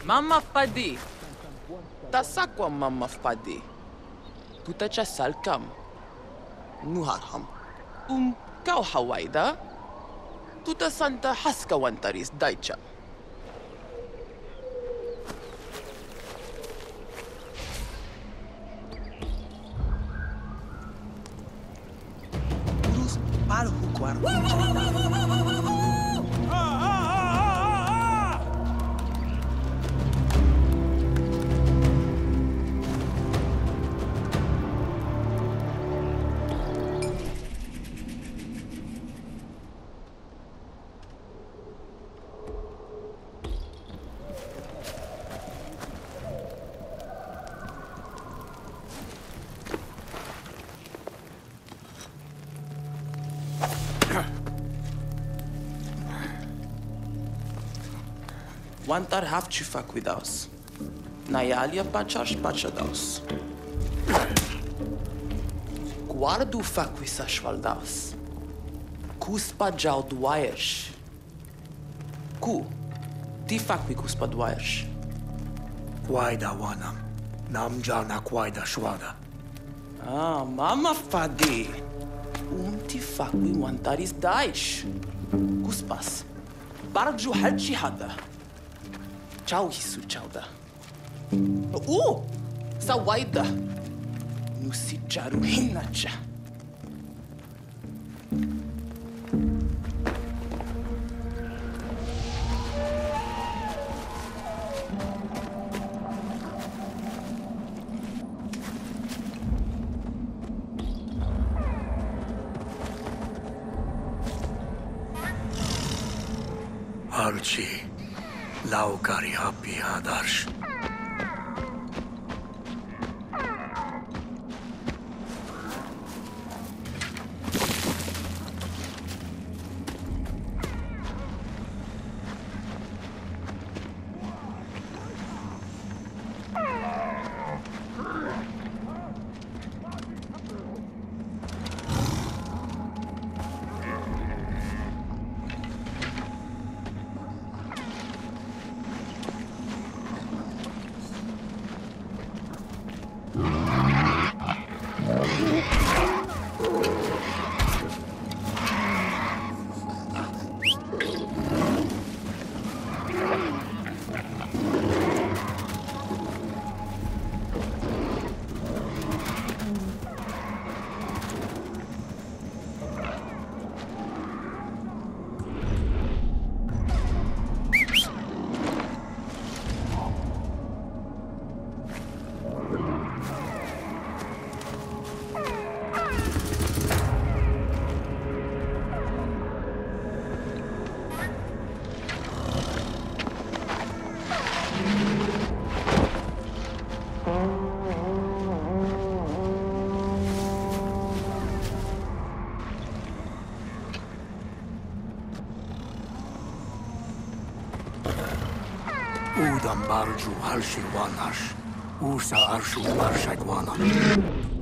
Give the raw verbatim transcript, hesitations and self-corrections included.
Mama Fadi. Tasakwa Mama Fadi. Tutacha salkam. Nuharham. Um kau Hawaida. Tuta Santa Haska Wantaris Daicha. Urus Parhukwar. Wantar have chufak with us. Nayalia pachash pachados. Guardu faquisa shvaldas. Cuspa jau duaiersh. Cu. Ti faqui cuspa duaiersh. Quaida wanam. Nam jana quaida shwada. Ah, Mama Fadi. Um ti faqui wantaris daish. Cuspas. Barju halchi hada. Ciao hisu ciao da. Uh! Sawaida. Nusi jaru hinacha. Archie. Laukari happy hadarsh. Udam barju halshi wanash. Usa arshu marshad wana.